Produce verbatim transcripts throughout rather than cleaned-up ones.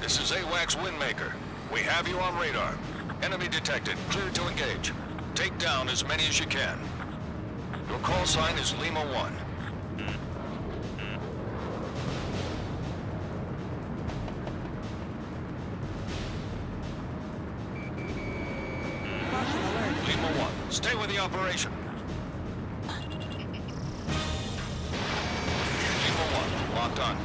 This is AWACs Windmaker. We have you on radar. Enemy detected. Clear to engage. Take down as many as you can. Your call sign is Lima one. Lima one, stay with the operation. Lima one, locked on.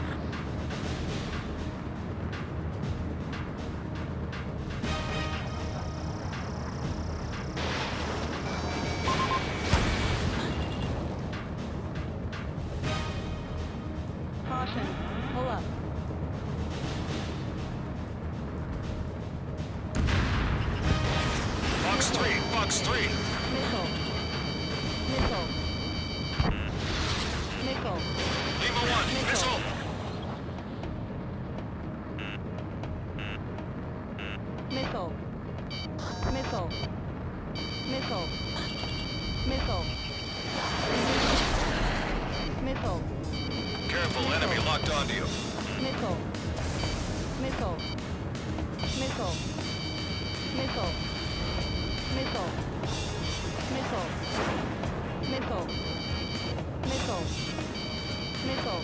Caution, pull up. Box three, box three. Missile. Missile. Missile. Lima one, missile. Missile. Missile. Missile. Missile. Missile. Careful, enemy locked onto you. Missile. Missile. Missile. Missile. Missile. Missile. Missile. Missile. Missile.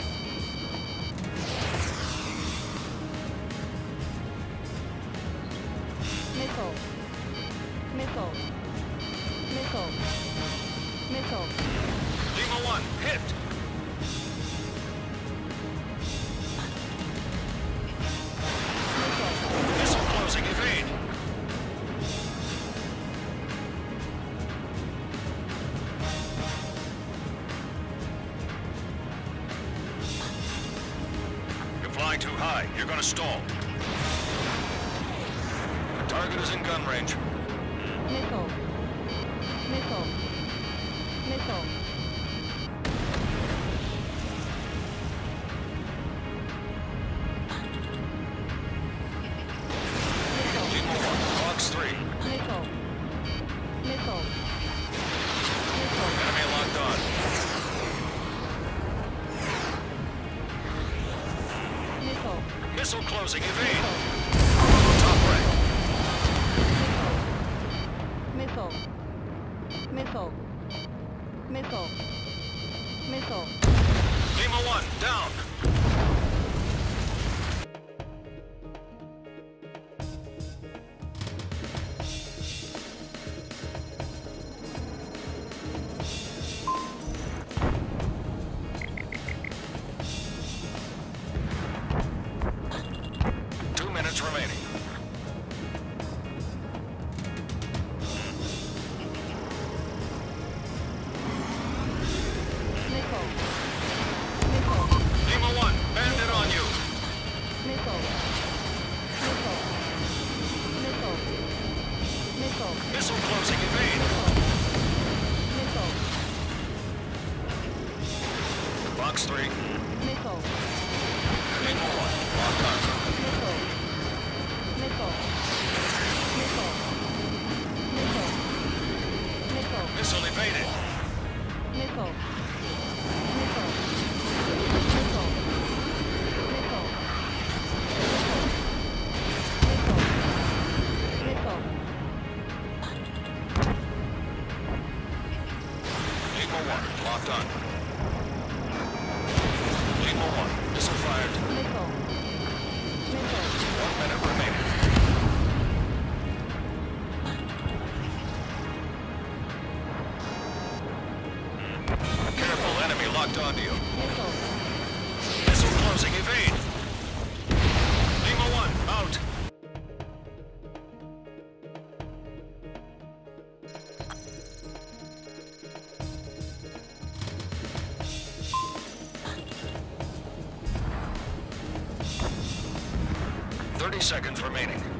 Missile. Missile. Missile. Missile. Lima one, hit. Missile closing, evade. You're flying too high. You're gonna stall. Target is in gun range. Missile. Missile. Missile. Lima one, box three. Missile. Missile. Missile. Enemy locked on. Missile. Missile closing, evade. Missile. Top rank. Missile. Missile. Missile. Missile. Lima one, down. Two minutes remaining. Missile. Missile. Lima one, bandit on you. Missile. Missile. Missile. Missile. Missile closing, evade. Missile. Box three. Missile. Lima one, locked on. Missile. Missile. Missile. Missile. Missile. Missile evaded. Missile. Missile. Missile. Missile. Missile. Missile. Lima one, locked on. Lima one, missile fired. Missile. Missile. One minute remaining. Careful, enemy locked onto you. Missile. Missile closing, evade. Lima one, out. Thirty seconds remaining.